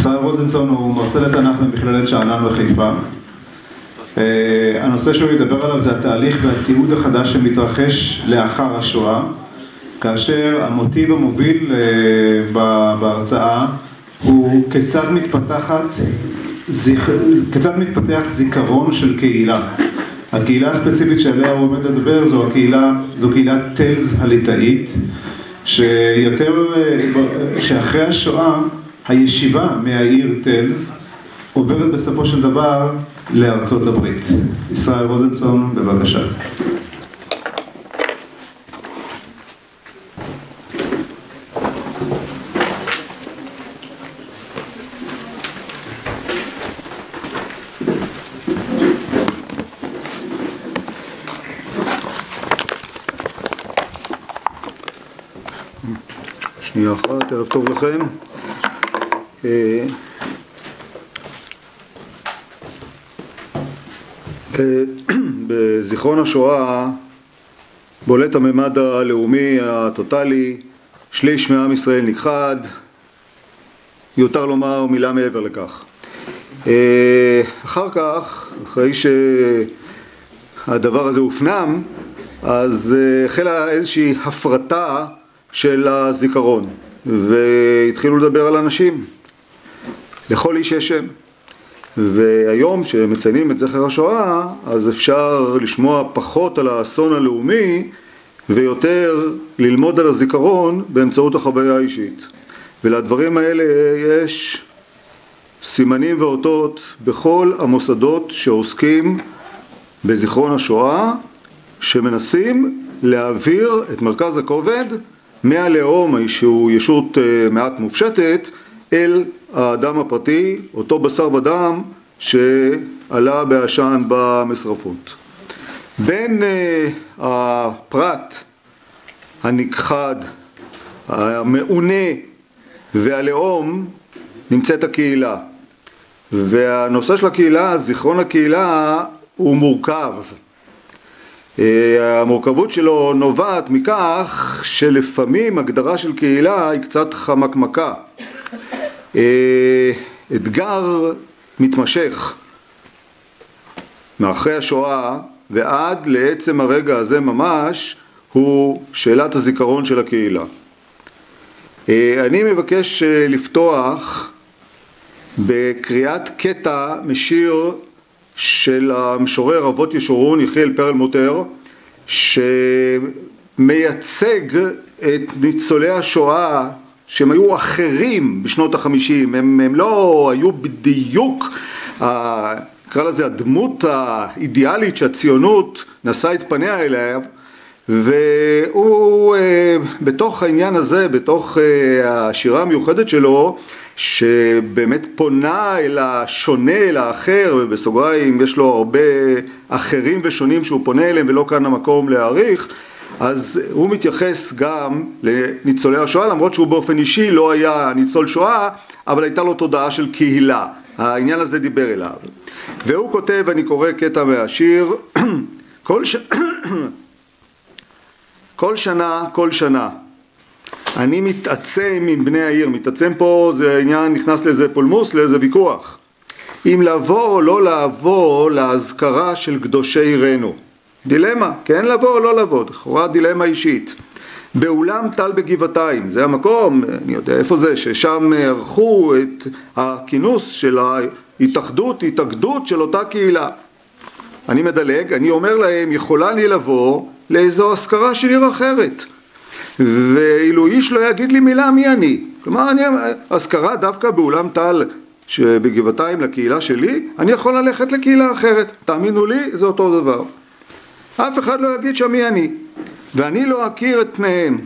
ישראל רוזנסון הוא מרצה לתנ"ך במכללת שאנן בחיפה. הנושא שהוא ידבר עליו זה התהליך והתיעוד החדש שמתרחש לאחר השואה, כאשר המוטיב המוביל בהרצאה הוא כיצד מתפתח זיכרון של קהילה. הקהילה הספציפית שעליה הוא עומד לדבר זו קהילת טלז הליטאית, שאחרי השואה הישיבה מהעיר טלז עוברת בסופו של דבר לארצות הברית. ישראל רוזנסון, בבקשה. שנייה אחת, ערב טוב לכם. בזיכרון השואה בולט הממד הלאומי הטוטלי, שליש מעם ישראל נכחד, יותר לומר מילה מעבר לכך. אחר כך, אחרי שהדבר הזה הופנם, אז החלה איזושהי הפרטה של הזיכרון, והתחילו לדבר על אנשים. לכל איש יש שם. והיום שמציינים את זכר השואה, אז אפשר לשמוע פחות על האסון הלאומי ויותר ללמוד על הזיכרון באמצעות החוויה האישית. ולדברים האלה יש סימנים ואותות בכל המוסדות שעוסקים בזיכרון השואה, שמנסים להעביר את מרכז הכובד מהלאום, שהוא ישות מעט מופשטת, אל האדם הפרטי, אותו בשר ודם שעלה בעשן במשרפות. בין הפרט הנכחד, המעונה והלאום נמצאת הקהילה. והנושא של הקהילה, זיכרון הקהילה, הוא מורכב. המורכבות שלו נובעת מכך שלפעמים הגדרה של קהילה היא קצת חמקמקה. אתגר מתמשך מאחרי השואה ועד לעצם הרגע הזה ממש הוא שאלת הזיכרון של הקהילה. אני מבקש לפתוח בקריאת קטע משיר של המשורר אבות ישורון יחיאל פרלמוטר, שמייצג את ניצולי השואה שהם היו אחרים בשנות ה-50, הם לא היו בדיוק, נקרא לזה הדמות האידיאלית שהציונות נשאה את פניה אליו, והוא בתוך העניין הזה, בתוך השירה המיוחדת שלו, שבאמת פונה אל השונה, אל האחר, ובסוגריים יש לו הרבה אחרים ושונים שהוא פונה אליהם ולא כאן המקום להעריך, אז הוא מתייחס גם לניצולי השואה, למרות שהוא באופן אישי לא היה ניצול שואה, אבל הייתה לו תודעה של קהילה. העניין הזה דיבר אליו. והוא כותב, אני קורא קטע מהשיר, כל שנה, אני מתעצם עם בני העיר. מתעצם פה זה עניין, נכנס לאיזה פולמוס, לאיזה ויכוח. אם לבוא או לא לבוא להזכרה של קדושי עירנו. דילמה, כן לבוא או לא לבוא, לכאורה דילמה אישית. באולם טל בגבעתיים, זה המקום, אני יודע איפה זה, ששם ערכו את הכינוס של התאגדות של אותה קהילה. אני מדלג, אני אומר להם, יכולה לי לבוא לאיזו הזכרה של עיר אחרת. ואילו איש לא יגיד לי מילה מי אני. כלומר, הזכרה דווקא באולם טל שבגבעתיים לקהילה שלי, אני יכול ללכת לקהילה אחרת. תאמינו לי, זה אותו דבר. אף אחד לא יגיד שם מי אני, ואני לא אכיר את פניהם.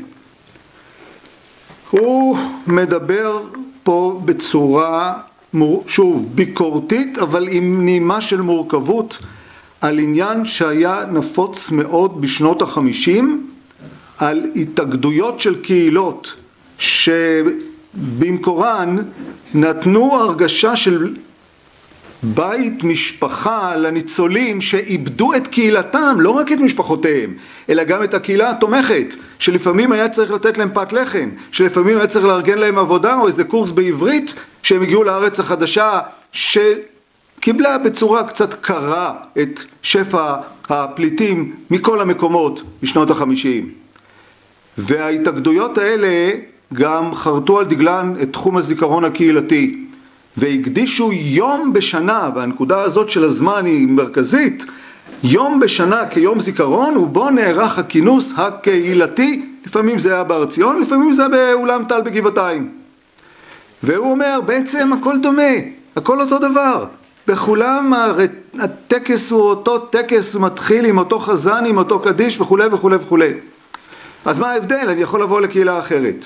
הוא מדבר פה בצורה, שוב, ביקורתית, אבל עם נימה של מורכבות, על עניין שהיה נפוץ מאוד בשנות ה-50, על התאגדויות של קהילות, שבמקורן נתנו הרגשה של בית משפחה לניצולים שאיבדו את קהילתם, לא רק את משפחותיהם, אלא גם את הקהילה התומכת, שלפעמים היה צריך לתת להם פת לחם, שלפעמים היה צריך לארגן להם עבודה או איזה קורס בעברית, שהם הגיעו לארץ החדשה שקיבלה בצורה קצת קרה את שפע הפליטים מכל המקומות בשנות ה-50. וההתאגדויות האלה גם חרטו על דגלן את תחום הזיכרון הקהילתי, והקדישו יום בשנה, והנקודה הזאת של הזמן היא מרכזית, יום בשנה כיום זיכרון, ובו נערך הכינוס הקהילתי, לפעמים זה היה בהר ציון, לפעמים זה באולם טל בגבעתיים. והוא אומר, בעצם הכל דומה, הכל אותו דבר. בכולם הטקס הוא אותו טקס, הוא מתחיל עם אותו חזן, עם אותו קדיש וכו' וכו' וכו'. אז מה ההבדל? אני יכול לבוא לקהילה אחרת.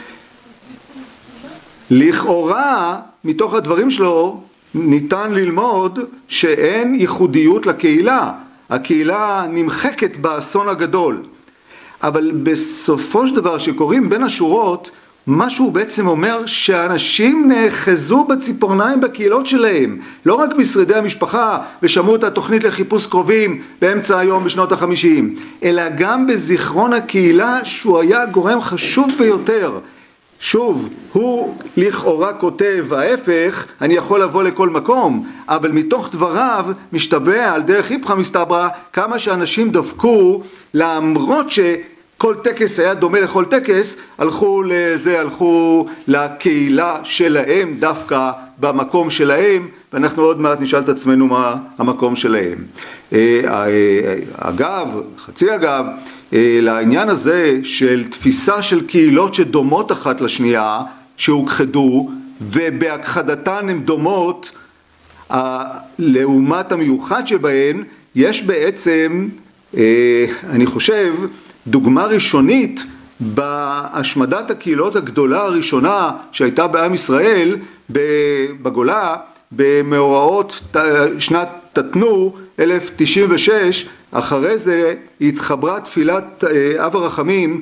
לכאורה, מתוך הדברים שלו, ניתן ללמוד שאין ייחודיות לקהילה. הקהילה נמחקת באסון הגדול. אבל בסופו של דבר, שקוראים בין השורות, מה שהוא בעצם אומר שאנשים נאחזו בציפורניים בקהילות שלהם, לא רק בשרידי המשפחה ושמעו את התוכנית לחיפוש קרובים באמצע היום בשנות ה-50, אלא גם בזיכרון הקהילה שהוא היה גורם חשוב ביותר. שוב, הוא לכאורה כותב ההפך, אני יכול לבוא לכל מקום, אבל מתוך דבריו משתבע על דרך היפכא מסתברא כמה שאנשים דפקו, למרות כל טקס היה דומה לכל טקס, הלכו לקהילה שלהם דווקא במקום שלהם, ואנחנו עוד מעט נשאל את עצמנו מה המקום שלהם. אגב, חצי אגב, לעניין הזה של תפיסה של קהילות שדומות אחת לשנייה, שהוכחדו, ובהכחדתן הן דומות, לעומת המיוחד שבהן, יש בעצם, אני חושב, דוגמה ראשונית בהשמדת הקהילות הגדולה הראשונה שהייתה בעם ישראל בגולה במאורעות שנת תתנו 1096. אחרי זה התחברה תפילת אב הרחמים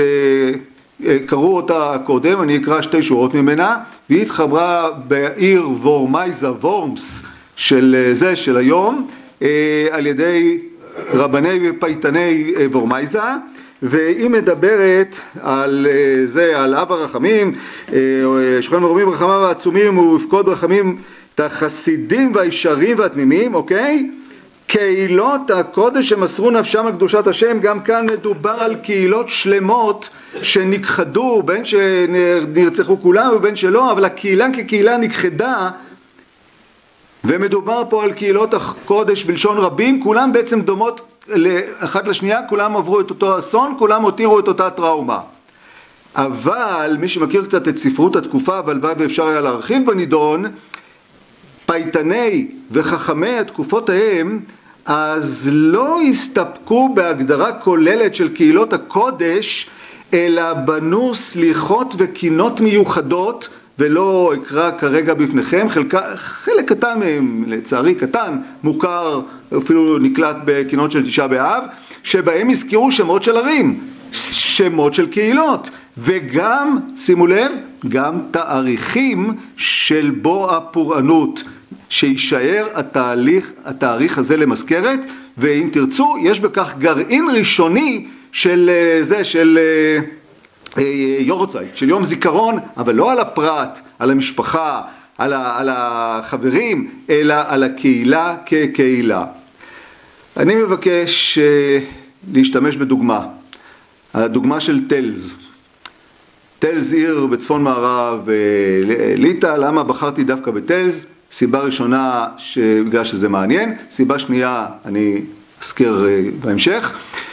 שקראו אותה קודם, אני אקרא שתי שורות ממנה, והיא התחברה בעיר וורמייזה, וורמס של היום, על ידי רבני ופייטני וורמייזה, והיא מדברת על זה, על אב הרחמים, שוכן מרומים רחמיו העצומים ויפקוד ברחמים את החסידים והישרים והתמימים, אוקיי? קהילות הקודש שמסרו נפשם על קדושת השם, גם כאן מדובר על קהילות שלמות שנכחדו, בין שנרצחו כולם ובין שלא, אבל הקהילה כקהילה נכחדה, ומדובר פה על קהילות הקודש בלשון רבים, כולם בעצם דומות אחת לשנייה, כולם עברו את אותו אסון, כולם הותירו את אותה טראומה. אבל מי שמכיר קצת את ספרות התקופה, והלוואי ואפשר היה להרחיב בנידון, פייטני וחכמי התקופות ההם, אז לא הסתפקו בהגדרה כוללת של קהילות הקודש, אלא בנו סליחות וקינות מיוחדות, ולא אקרא כרגע בפניכם, חלק קטן מהם, לצערי קטן, מוכר, אפילו נקלט בקינות של תשעה באב, שבהם הזכירו שמות של ערים, שמות של קהילות, וגם, שימו לב, גם תאריכים של בוא הפורענות, שישאר התאריך הזה למזכרת, ואם תרצו, יש בכך גרעין ראשוני של זה, של יורצייט, של יום זיכרון, אבל לא על הפרט, על המשפחה, על החברים, אלא על הקהילה כקהילה. אני מבקש להשתמש בדוגמה, הדוגמה של טלז. טלז עיר בצפון מערב ליטא. למה בחרתי דווקא בטלז? סיבה ראשונה בגלל שזה מעניין, סיבה שנייה אני אזכיר בהמשך.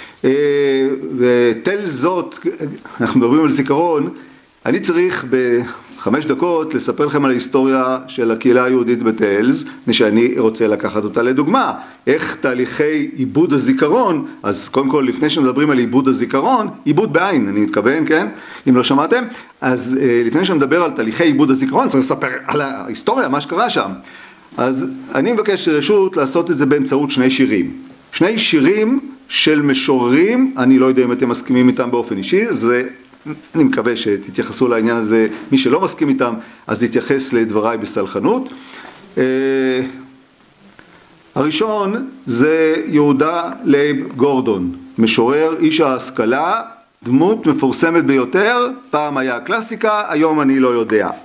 וטלז זאת, אנחנו מדברים על זיכרון, אני צריך ב5 דקות לספר לכם על ההיסטוריה של הקהילה היהודית בטלז, שאני רוצה לקחת אותה לדוגמה. איך תהליכי עיבוד הזיכרון, אז קודם כל לפני שמדברים על עיבוד הזיכרון, עיבוד בעין אני מתכוון, כן? אם לא שמעתם, אז לפני שנדבר על תהליכי עיבוד הזיכרון, צריך לספר על ההיסטוריה, מה שקרה שם. אז אני מבקש רשות לעשות את זה באמצעות שני שירים של משוררים, אני לא יודע אם אתם מסכימים איתם באופן אישי, אני מקווה שתתייחסו לעניין הזה, מי שלא מסכים איתם, אז תתייחס לדבריי בסלחנות. הראשון זה יהודה לייב גורדון, משורר, איש ההשכלה, דמות מפורסמת ביותר, פעם היה קלאסיקה, היום אני לא יודע.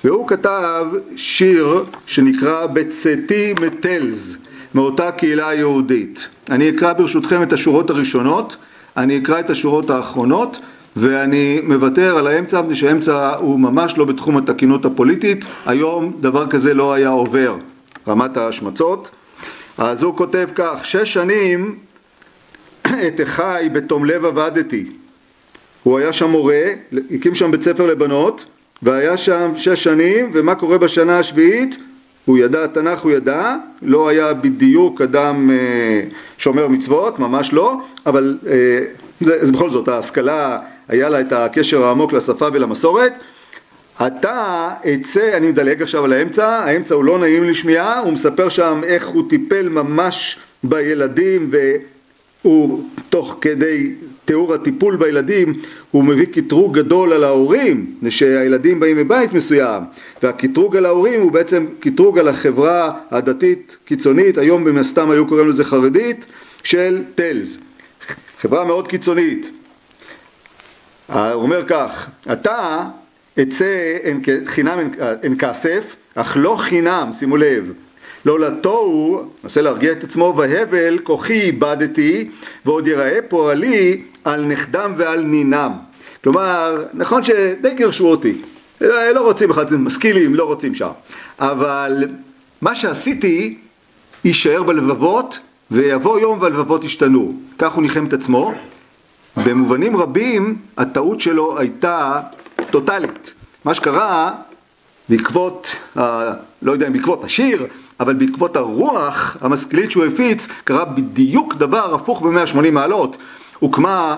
והוא כתב שיר שנקרא בצאתי מטלז, מאותה קהילה יהודית. אני אקרא ברשותכם את השורות הראשונות, אני אקרא את השורות האחרונות, ואני מוותר על האמצע, מפני שהאמצע הוא ממש לא בתחום התקינות הפוליטית. היום דבר כזה לא היה עובר, רמת ההשמצות. אז הוא כותב כך: 6 שנים את אחי בתום לב עבדתי. הוא היה שם מורה, הקים שם בית ספר לבנות, והיה שם 6 שנים, ומה קורה בשנה השביעית? הוא ידע תנ"ך, הוא ידע, לא היה בדיוק אדם שומר מצוות, ממש לא, אבל זה בכל זאת, ההשכלה היה לה את הקשר העמוק לשפה ולמסורת. אתה אצא, אני מדלג עכשיו על האמצע הוא לא נעים לשמיעה, הוא מספר שם איך הוא טיפל ממש בילדים, והוא תוך כדי תיאור הטיפול בילדים הוא מביא קטרוג גדול על ההורים, שהילדים באים מבית מסוים, והקטרוג על ההורים הוא בעצם קטרוג על החברה הדתית קיצונית, היום במסתם היו קוראים לזה חרדית, של טלז, חברה מאוד קיצונית. הוא אומר כך: אתה אצא חינם אין כסף, אך לא חינם, שימו לב, לא לתוהו, נסה להרגיע את עצמו, והבל כוחי איבדתי, ועוד יראה פועלי על נכדם ועל נינם. כלומר, נכון שדי גירשו אותי, לא רוצים אחד, משכילים, לא רוצים שם, אבל מה שעשיתי יישאר בלבבות, ויבוא יום והלבבות ישתנו. כך הוא ניחם את עצמו. במובנים רבים הטעות שלו הייתה טוטלית. מה שקרה בעקבות, לא יודע אם בעקבות השיר, אבל בעקבות הרוח המשכילית שהוא הפיץ, קרה בדיוק דבר הפוך ב-180 מעלות. הוקמה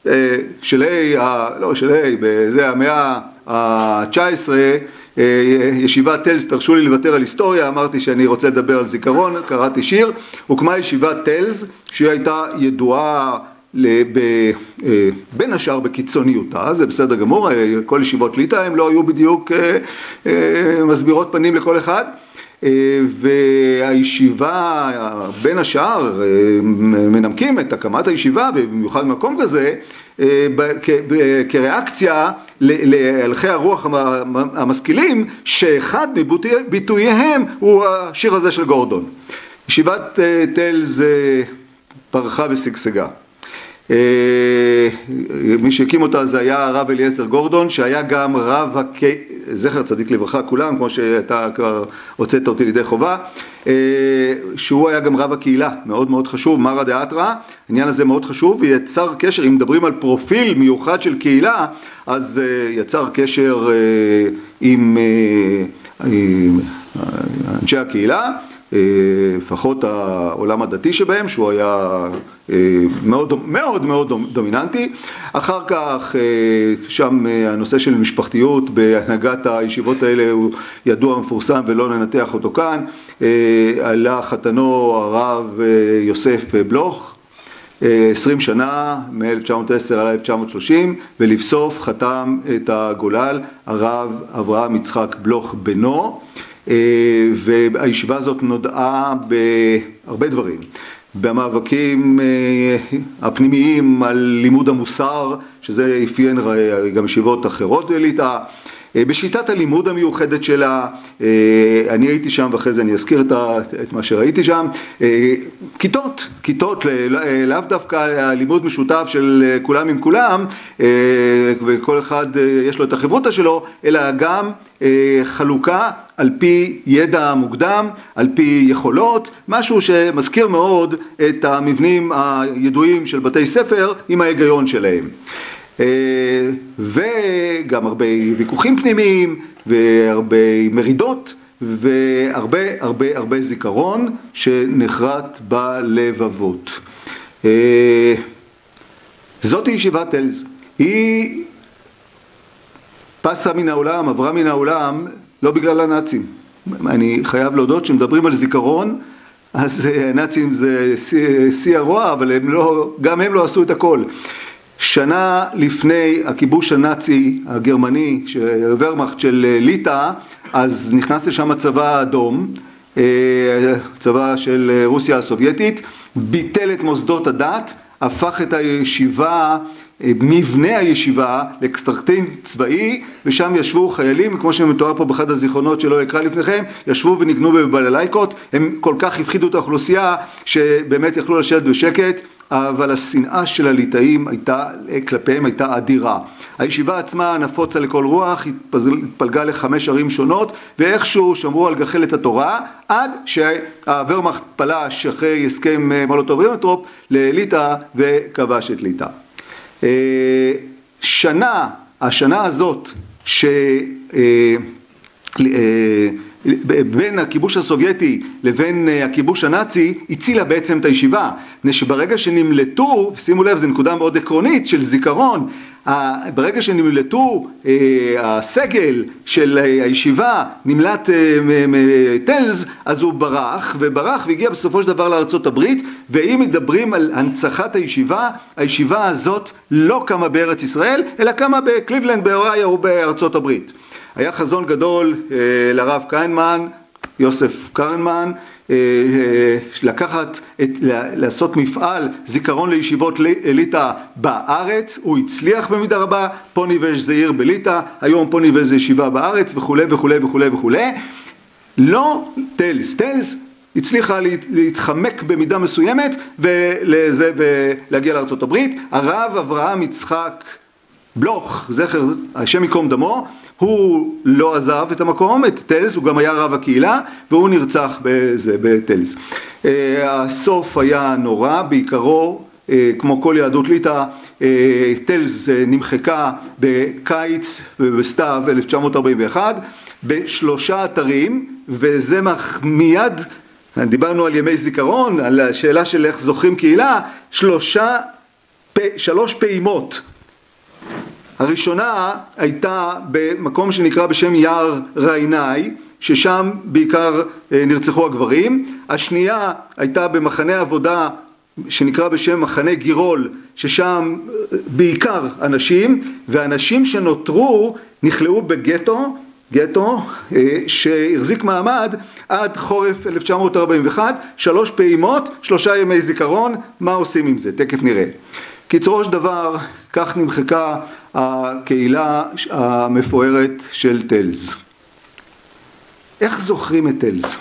בזה המאה ה-19, ישיבת טלז. תרשו לי לוותר על היסטוריה, אמרתי שאני רוצה לדבר על זיכרון, קראתי שיר. הוקמה ישיבת טלז, שהיא הייתה ידועה בין השאר בקיצוניותה, זה בסדר גמור, כל ישיבות ליטא הם לא היו בדיוק מסבירות פנים לכל אחד, והישיבה בין השאר מנמקים את הקמת הישיבה, ובמיוחד במקום כזה, כריאקציה להלכי הרוח המשכילים, שאחד מביטוייהם הוא השיר הזה של גורדון. ישיבת טלז פרחה ושגשגה. מי שהקים אותה זה היה הרב אליעזר גורדון, שהיה גם רב זכר צדיק לברכה כולם, כמו שאתה כבר הוצאת אותי לידי חובה, שהוא היה גם רב הקהילה, מאוד מאוד חשוב, מרא דאתרא. העניין הזה מאוד חשוב, ויצר קשר, אם מדברים על פרופיל מיוחד של קהילה, אז יצר קשר עם אנשי הקהילה, לפחות העולם הדתי שבהם, שהוא היה מאוד מאוד מאוד דומיננטי. אחר כך שם הנושא של משפחתיות בהנהגת הישיבות האלה הוא ידוע ומפורסם ולא ננתח אותו כאן. עלה חתנו הרב יוסף בלוך 20 שנה, מ-1910 עד 1930, ולבסוף חתם את הגולל הרב אברהם יצחק בלוך בנו. והישיבה הזאת נודעה בהרבה דברים, במאבקים הפנימיים על לימוד המוסר, שזה אפיין גם ישיבות אחרות ליטא, בשיטת הלימוד המיוחדת שלה. אני הייתי שם ואחרי זה אני אזכיר את מה שראיתי שם. כיתות, לאו דווקא הלימוד משותף של כולם עם כולם, וכל אחד יש לו את החברותא שלו, אלא גם חלוקה על פי ידע מוקדם, על פי יכולות, משהו שמזכיר מאוד את המבנים הידועים של בתי ספר עם ההיגיון שלהם. וגם הרבה ויכוחים פנימיים והרבה מרידות והרבה הרבה הרבה זיכרון שנחרט בלבבות. זאת ישיבת טלז. היא פסה מן העולם, עברה מן העולם, לא בגלל הנאצים. אני חייב להודות שמדברים על זיכרון, אז הנאצים זה שיא הרוע, אבל גם הם לא עשו את הכל. שנה לפני הכיבוש הנאצי הגרמני, ורמאכט של ליטא, אז נכנס לשם הצבא האדום, צבא של רוסיה הסובייטית, ביטל את מוסדות הדת, הפך את הישיבה, מבנה הישיבה, לאקסטרקטין צבאי, ושם ישבו חיילים, כמו שמתואר פה באחד הזיכרונות שלא אקרא לפניכם, ישבו וניגנו בבללייקות. הם כל כך הפחידו את האוכלוסייה שבאמת יכלו לשבת בשקט, אבל השנאה של הליטאים כלפיהם הייתה אדירה. הישיבה עצמה נפוצה לכל רוח, התפלגה ל5 ערים שונות, ואיכשהו שמרו על גחלת התורה, עד שהוורמאכט פלש אחרי הסכם מולוטוב-ריבנטרופ לליטא וכבש את ליטא. השנה הזאת בין הכיבוש הסובייטי לבין הכיבוש הנאצי הצילה בעצם את הישיבה, שברגע שנמלטו, שימו לב, זו נקודה מאוד עקרונית של זיכרון, ברגע שנמלטו הסגל של הישיבה נמלט טלז, אז הוא ברח והגיע בסופו של דבר לארצות הברית. ואם מדברים על הנצחת הישיבה, הישיבה הזאת לא קמה בארץ ישראל אלא קמה בקליבלנד באוהיו ובארצות הברית. היה חזון גדול לרב קיינמן, יוסף קרנמן, לעשות מפעל זיכרון לישיבות ליטא בארץ. הוא הצליח במידה רבה. פוניבז' זה עיר בליטא, היום פוניבז' זה ישיבה בארץ וכו' וכו' וכו' וכו'. לא טלס הצליחה להתחמק במידה מסוימת ולהגיע לארצות הברית. הרב אברהם יצחק בלוך, זכר השם יקום דמו, הוא לא עזב את המקום, את טלס, הוא גם היה רב הקהילה, והוא נרצח בטלס. הסוף היה נורא, בעיקרו, כמו כל יהדות ליטא, טלס נמחקה בקיץ ובסתיו 1941, ב3 אתרים, וזה מיד, דיברנו על ימי זיכרון, על השאלה של איך זוכרים קהילה, 3 פעימות. הראשונה הייתה במקום שנקרא בשם יער רעיני, ששם בעיקר נרצחו הגברים. השנייה הייתה במחנה עבודה שנקרא בשם מחנה גירול, ששם בעיקר אנשים, והאנשים שנותרו נכלאו בגטו, שהחזיק מעמד עד חורף 1941, 3 פעימות, 3 ימי זיכרון. מה עושים עם זה? תכף נראה. קיצורו של דבר, כך נמחקה הקהילה המפוארת של טלס. איך זוכרים את טלס?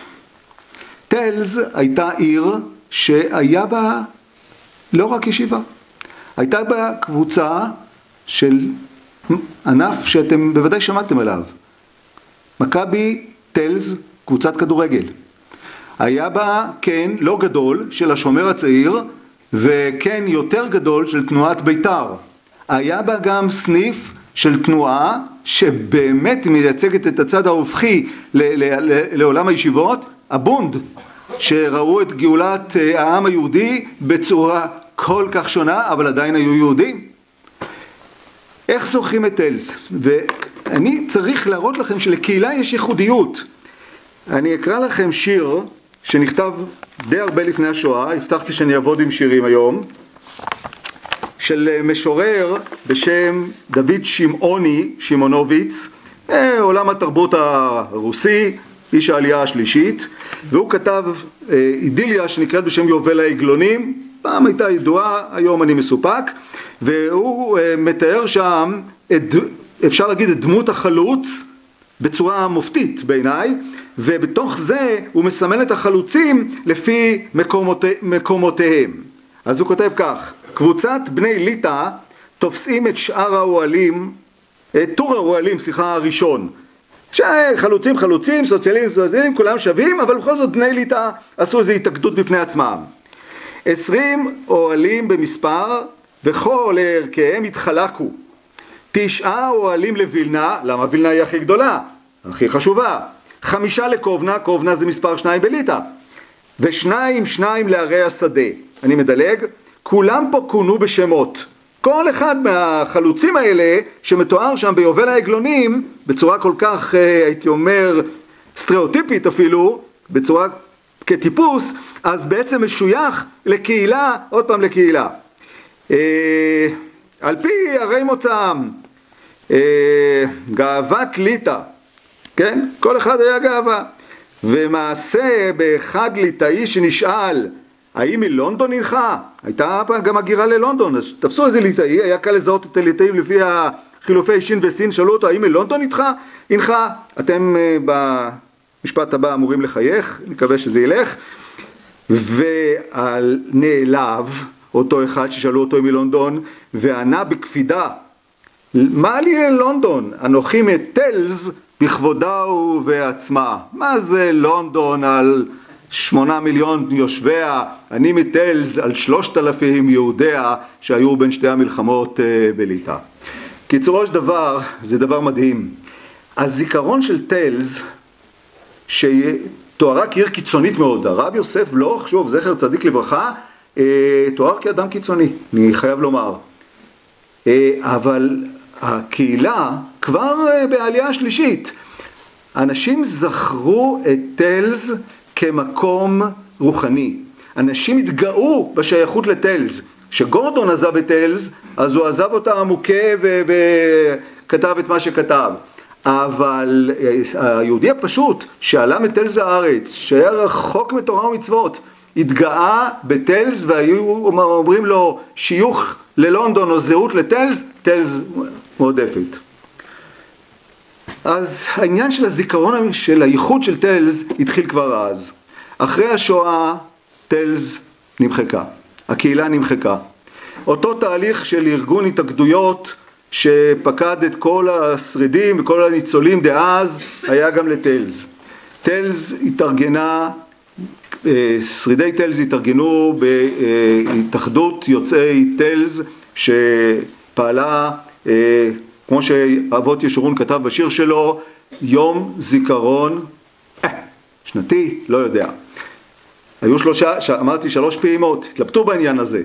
טלס הייתה עיר שהיה בה לא רק ישיבה, הייתה בה קבוצה של ענף שאתם בוודאי שמעתם עליו, מכבי טלס, קבוצת כדורגל. היה בה כן לא גדול של השומר הצעיר, וכן יותר גדול של תנועת בית"ר. היה בה גם סניף של תנועה שבאמת מייצגת את הצד ההופכי לעולם הישיבות, הבונד, שראו את גאולת העם היהודי בצורה כל כך שונה, אבל עדיין היו יהודים. איך זוכרים את טלס? ואני צריך להראות לכם שלקהילה יש ייחודיות. אני אקרא לכם שיר שנכתב די הרבה לפני השואה, הבטחתי שאני אעבוד עם שירים היום, של משורר בשם דוד שמעונוביץ, עולם התרבות הרוסי, איש העלייה השלישית, והוא כתב אידיליה שנקראת בשם יובל העגלונים, פעם הייתה ידועה, היום אני מסופק, והוא מתאר שם, אפשר להגיד, את דמות החלוץ בצורה מופתית בעיניי, ובתוך זה הוא מסמן את החלוצים לפי מקומותיהם. אז הוא כותב כך: קבוצת בני ליטא תופסים את שאר האוהלים, טור האוהלים, הראשון. חלוצים, סוציאליסטים, כולם שווים, אבל בכל זאת בני ליטא עשו איזו התאגדות בפני עצמם. 20 אוהלים במספר, וכל ערכיהם התחלקו. 9 אוהלים לווילנה, למה וילנה היא הכי גדולה? הכי חשובה. 5 לקובנה, קובנה זה מספר 2 בליטא. ו2 לערי השדה. אני מדלג, כולם פה כונו בשמות. כל אחד מהחלוצים האלה שמתואר שם ביובל העגלונים, בצורה כל כך, הייתי אומר, סטריאוטיפית אפילו, בצורה כטיפוס, אז בעצם משוייך לקהילה, עוד פעם לקהילה. על פי הרי מוצאם, גאוות ליטא, כן? כל אחד היה גאווה. ומעשה באחד ליטאי שנשאל, האם מלונדון הנחה? הייתה גם הגירה ללונדון, אז תפסו איזה ליטאי, היה קל לזהות את הליטאים לפי החילופי שין וסין, שאלו אותו, האם מלונדון הנחה? אתם במשפט הבא אמורים לחייך, נקווה שזה ילך. ונעלב אותו אחד ששאלו אותו אם מלונדון, וענה בקפידה, מה לי ללונדון? אנוכי מטלז בכבודה ובעצמה. מה זה לונדון על 8 מיליון יושביה? אני מטלז על 3,000 יהודיה שהיו בין שתי המלחמות בליטא. קיצורו של דבר, זה דבר מדהים. הזיכרון של טלז, שתוארה כעיר קיצונית מאוד, הרב יוסף בלוך, שוב, זכר צדיק לברכה, תואר כאדם קיצוני, אני חייב לומר. אבל הקהילה כבר בעלייה השלישית, אנשים זכרו את טלז כמקום רוחני. אנשים התגאו בשייכות לטלז. כשגורדון עזב את טלז, אז הוא עזב אותה מוכה וכתב את מה שכתב. אבל היהודי הפשוט שעלה מטלז הארץ, שהיה רחוק מתורה ומצוות, התגאה בטלז, והיו אומרים לו שיוך ללונדון או זהות לטלז, טלז מועדפת. אז העניין של הזיכרון של הייחוד של טלז התחיל כבר אז. אחרי השואה טלז נמחקה, הקהילה נמחקה. אותו תהליך של ארגון התאגדויות שפקד את כל השרידים וכל הניצולים דאז היה גם לטלז. טלז התארגנה, שרידי טלז התארגנו בהתאחדות יוצאי טלז שפעלה, כמו שאבות ישורון כתב בשיר שלו, יום זיכרון שנתי, לא יודע. היו אמרתי 3 פעימות, התלבטו בעניין הזה.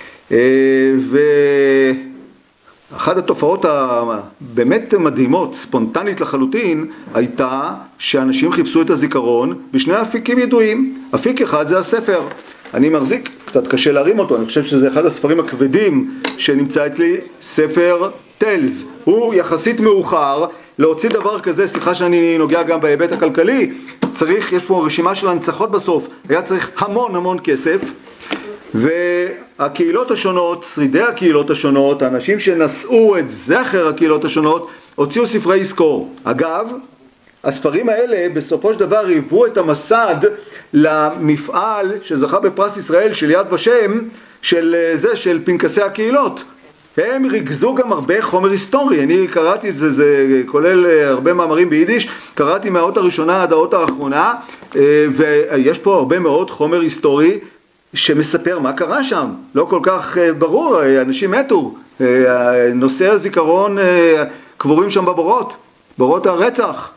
ואחת התופעות הבאמת מדהימות, ספונטנית לחלוטין, הייתה שאנשים חיפשו את הזיכרון בשני אפיקים ידועים. אפיק אחד זה הספר. אני מחזיק, קצת קשה להרים אותו, אני חושב שזה אחד הספרים הכבדים שנמצא אצלי, ספר טלז. הוא יחסית מאוחר, להוציא דבר כזה, סליחה שאני נוגע גם בהיבט הכלכלי, צריך, יש פה רשימה של הנצחות בסוף, היה צריך המון כסף, והקהילות השונות, שרידי הקהילות השונות, האנשים שנשאו את זכר הקהילות השונות, הוציאו ספרי יזכור. אגב, הספרים האלה בסופו של דבר היוו את המסד למפעל שזכה בפרס ישראל של יד ושם, של פנקסי הקהילות. הם ריכזו גם הרבה חומר היסטורי, אני קראתי את זה, זה כולל הרבה מאמרים ביידיש, קראתי מהאות הראשונה עד האות האחרונה, ויש פה הרבה מאוד חומר היסטורי שמספר מה קרה שם. לא כל כך ברור, אנשים מתו, נושאי הזיכרון קבורים שם בבורות, בורות הרצח.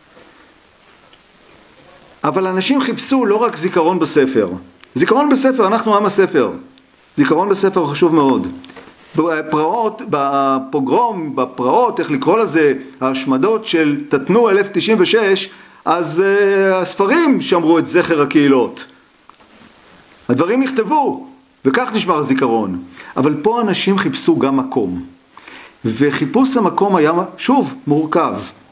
אבל אנשים חיפשו לא רק זיכרון בספר. זיכרון בספר, אנחנו עם הספר. זיכרון בספר חשוב מאוד. בפרעות, בפוגרום, בפרעות, איך לקרוא לזה, ההשמדות של תתנו 1096, אז הספרים שמרו את זכר הקהילות. הדברים נכתבו, וכך נשמר הזיכרון. אבל פה אנשים חיפשו גם מקום. וחיפוש המקום היה, שוב, מורכב.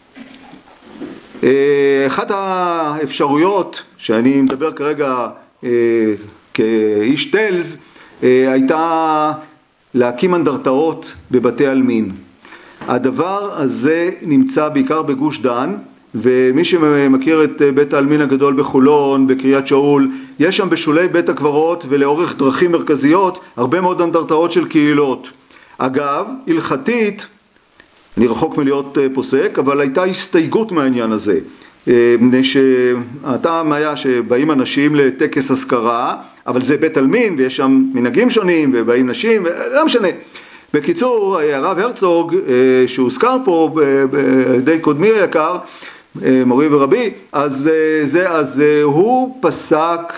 אחת האפשרויות, שאני מדבר כרגע כאיש טלז, הייתה להקים אנדרטאות בבתי עלמין. הדבר הזה נמצא בעיקר בגוש דן, ומי שמכיר את בית העלמין הגדול בחולון, בקריית שאול, יש שם בשולי בית הקברות ולאורך דרכים מרכזיות הרבה מאוד אנדרטאות של קהילות. אגב, הלכתית, אני רחוק מלהיות פוסק, אבל הייתה הסתייגות מהעניין הזה. מפני שהטעם היה שבאים אנשים לטקס הזכרה, אבל זה בית עלמין ויש שם מנהגים שונים ובאים נשים, לא משנה. בקיצור, הרב הרצוג, שהוזכר פה על ידי קודמי היקר, מורי ורבי, אז הוא פסק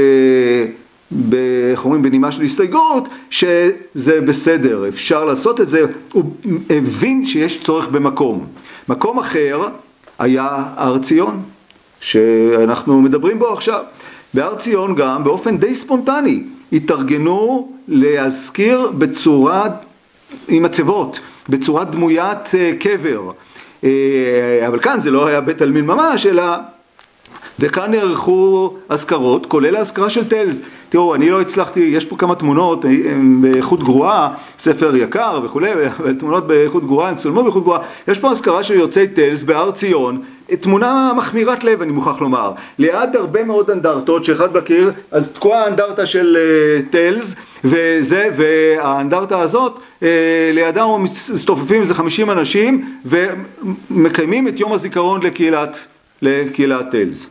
איך אומרים, בנימה של הסתייגות, שזה בסדר, אפשר לעשות את זה. הוא הבין שיש צורך במקום. מקום אחר היה הר ציון, שאנחנו מדברים בו עכשיו. בהר ציון גם, באופן די ספונטני, התארגנו להזכיר בצורה, עם מצבות, בצורה דמוית קבר. אבל כאן זה לא היה בית עלמין ממש, אלא וכאן נערכו אזכרות, כולל האזכרה של טלז. תראו, אני לא הצלחתי, יש פה כמה תמונות, הם באיכות גרועה, ספר יקר וכולי, אבל תמונות באיכות גרועה, הם צולמו באיכות גרועה. יש פה הזכרה של יוצאי טלז בהר ציון, תמונה מחמירת לב, אני מוכרח לומר. ליד הרבה מאוד אנדרטות, שאחד בקיר, אז תקועה האנדרטה של טלז, והאנדרטה הזאת, לידם מסתופפים איזה 50 אנשים, ומקיימים את יום הזיכרון לקהילת טלז.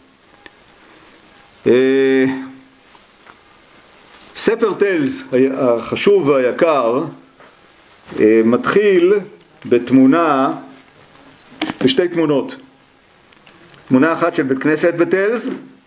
ספר טלז החשוב והיקר מתחיל בתמונה, בשתי תמונות. תמונה אחת של בית כנסת בטלז,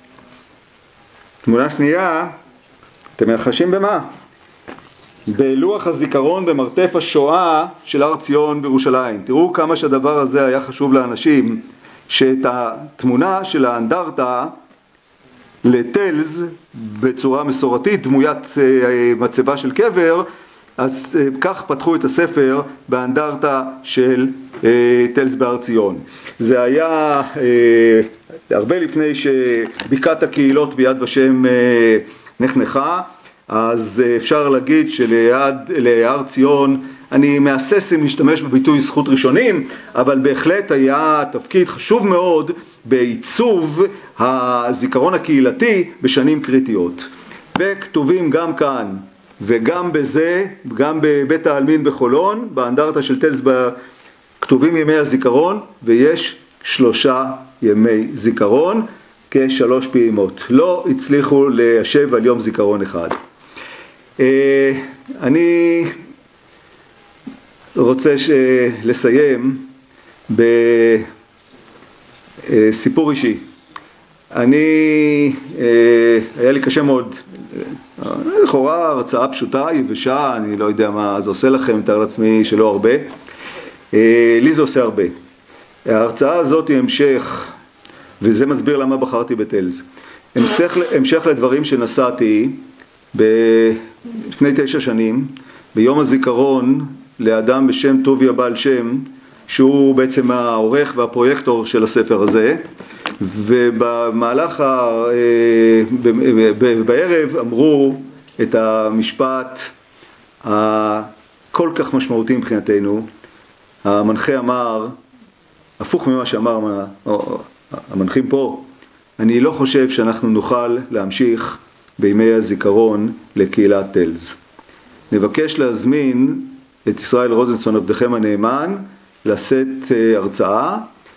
תמונה שנייה, אתם מנחשים במה? בלוח הזיכרון במרתף השואה של הר ציון בירושלים. תראו כמה שהדבר הזה היה חשוב לאנשים, שאת התמונה של האנדרטה לטלז בצורה מסורתית, דמוית מצבה של קבר, אז כך פתחו את הספר באנדרטה של טלז בהר ציון. זה היה הרבה לפני שבקעת הקהילות ביד ושם נחנכה, אז אפשר להגיד שליד להר ציון, אני מהסס אם להשתמש בביטוי זכות ראשונים, אבל בהחלט היה תפקיד חשוב מאוד בעיצוב הזיכרון הקהילתי בשנים קריטיות. וכתובים גם כאן וגם בזה, גם בבית העלמין בחולון, באנדרטה של טלז כתובים ימי הזיכרון, ויש 3 ימי זיכרון, כ3 פעימות. לא הצליחו ליישב על יום זיכרון אחד. אני רוצה לסיים בסיפור אישי. היה לי קשה מאוד, לכאורה הרצאה פשוטה, יבשה, אני לא יודע מה זה עושה לכם, מתאר לעצמי שלא הרבה. לי זה עושה הרבה. ההרצאה הזאת היא המשך, וזה מסביר למה בחרתי בטלז. המשך לדברים שנשאתי לפני 9 שנים, ביום הזיכרון לאדם בשם טוביה בעל שם, שהוא בעצם העורך והפרויקטור של הספר הזה, ובמהלך בערב אמרו את המשפט הכל כך משמעותי מבחינתנו. המנחה אמר, הפוך ממה שאמר המנחים פה, אני לא חושב שאנחנו נוכל להמשיך בימי הזיכרון לקהילת טלז. נבקש להזמין את ישראל רוזנסון עבדכם הנאמן לשאת הרצאה,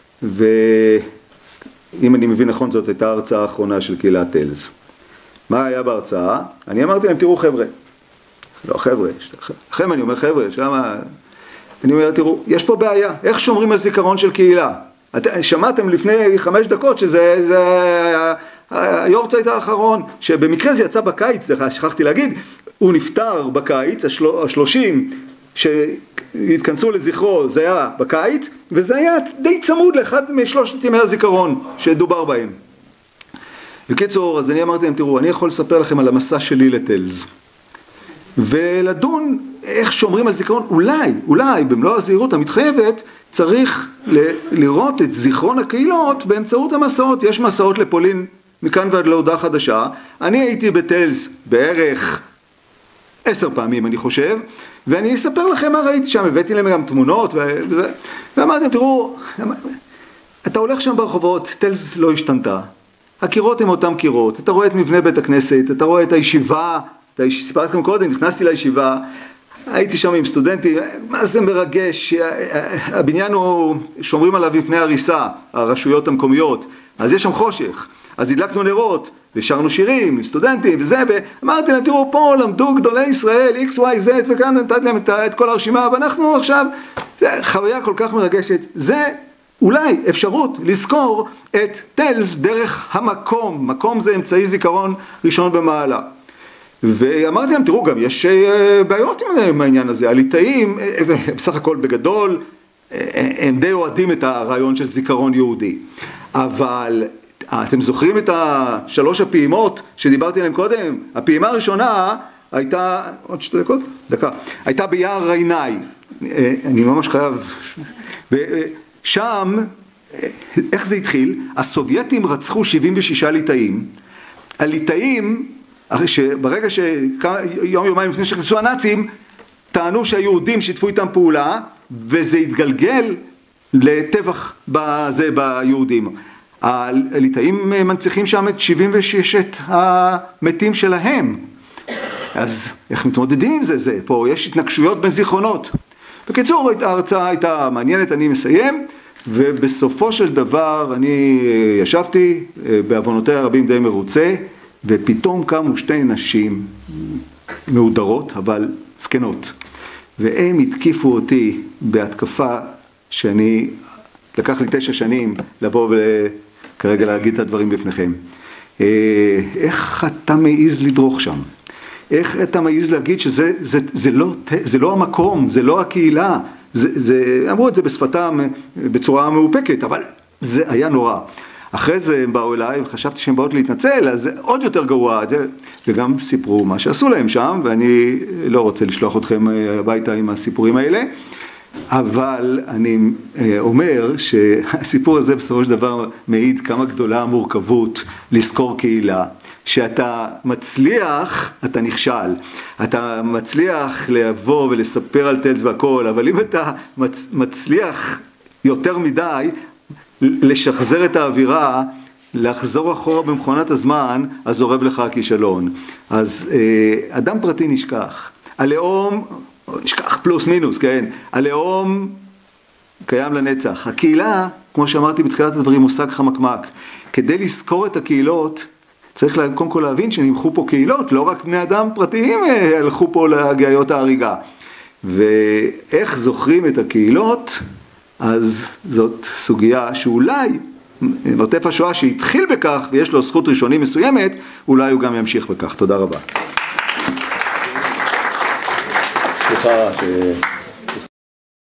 ואם אני מבין נכון זאת הייתה ההרצאה האחרונה של קהילת טלז. מה היה בהרצאה? אני אמרתי להם, תראו חבר'ה, לא חבר'ה, לכם אני אומר חבר'ה, שמה, אני אומר תראו, יש פה בעיה, איך שומרים על זיכרון של קהילה? שמעתם לפני 5 דקות שזה היורצייט האחרון, שבמקרה זה יצא בקיץ, שכחתי להגיד, הוא נפטר בקיץ, 30 שהתכנסו לזכרו, זה היה בקיץ, וזה היה די צמוד לאחד מ3 ימי הזיכרון שדובר בהם. בקיצור, אז אני אמרתי להם, תראו, אני יכול לספר לכם על המסע שלי לטלז, ולדון איך שומרים על זיכרון, אולי במלוא הזהירות המתחייבת, צריך לראות את זיכרון הקהילות באמצעות המסעות. יש מסעות לפולין מכאן ועד להודעה חדשה. אני הייתי בטלז בערך 10 פעמים אני חושב, ואני אספר לכם מה ראיתי שם, הבאתי להם גם תמונות ואמרתי, תראו, אתה הולך שם ברחובות, טלז לא השתנתה, הקירות הם אותם קירות, אתה רואה את מבנה בית הכנסת, אתה רואה את הישיבה, סיפרתי לכם קודם, נכנסתי לישיבה, הייתי שם עם סטודנטים, מה זה מרגש, הבניין הוא, שומרים עליו מפני הריסה, הרשויות המקומיות, אז יש שם חושך, אז הדלקנו נרות, ושרנו שירים, סטודנטים וזה, ואמרתי להם, תראו, פה למדו גדולי ישראל, X, Y, Z, וכאן נתתי להם את כל הרשימה, ואנחנו עכשיו, זה חוויה כל כך מרגשת, זה אולי אפשרות לזכור את טלז דרך המקום, מקום זה אמצעי זיכרון ראשון במעלה. ואמרתי להם, תראו, גם יש בעיות עם העניין הזה, הליטאים, בסך הכל בגדול, הם די אוהדים את הרעיון של זיכרון יהודי, אבל אתם זוכרים את 3 הפעימות שדיברתי עליהן קודם? הפעימה הראשונה הייתה, עוד 2 דקות? דקה. הייתה ביער רייני. אני ממש חייב. שם, איך זה התחיל? הסובייטים רצחו 76 ליטאים. הליטאים ברגע יומיים לפני שנכנסו הנאצים, טענו שהיהודים שיתפו איתם פעולה, וזה התגלגל לטבח ביהודים. הליטאים מנציחים שם את 76 המתים שלהם. אז איך מתמודדים עם זה? פה יש התנגשויות בין זיכרונות. בקיצור, ההרצאה הייתה מעניינת, אני מסיים, ובסופו של דבר אני ישבתי, בעוונותיה הרבים די מרוצה, ופתאום קמו שתי נשים מהודרות, אבל זקנות. והם התקיפו אותי בהתקפה שאני, לקח לי 9 שנים לבוא וכרגע להגיד את הדברים בפניכם. איך אתה מעיז לדרוך שם? איך אתה מעיז להגיד שזה לא המקום, זה לא הקהילה? אמרו את זה בשפתם בצורה מאופקת, אבל זה היה נורא. אחרי זה הם באו אליי וחשבתי שהם באות להתנצל, אז זה עוד יותר גרוע, וגם סיפרו מה שעשו להם שם, ואני לא רוצה לשלוח אתכם הביתה עם הסיפורים האלה, אבל אני אומר שהסיפור הזה בסופו של דבר מעיד כמה גדולה המורכבות לזכור קהילה, שאתה מצליח, אתה נכשל, אתה מצליח לבוא ולספר על טלס והכל, אבל אם אתה מצליח יותר מדי לשחזר את האווירה, לחזור אחורה במכונת הזמן, אז עורב לך הכישלון. אז אדם פרטי נשכח. הלאום, נשכח פלוס מינוס, כן? הלאום קיים לנצח. הקהילה, כמו שאמרתי בתחילת הדברים, מושג חמקמק. כדי לזכור את הקהילות, צריך קודם כל להבין שנמחו פה קהילות, לא רק בני אדם פרטיים הלכו פה להגיות ההריגה. ואיך זוכרים את הקהילות? אז זאת סוגיה שאולי מרתף השואה שהתחיל בכך ויש לו זכות ראשונים מסוימת, אולי הוא גם ימשיך בכך. תודה רבה. סליחה